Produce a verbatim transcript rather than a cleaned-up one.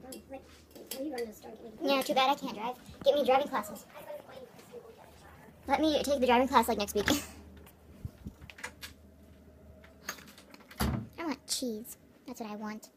Yeah, too bad I can't drive. Get me driving classes. Let me take the driving class like next week. I want cheese. That's what I want.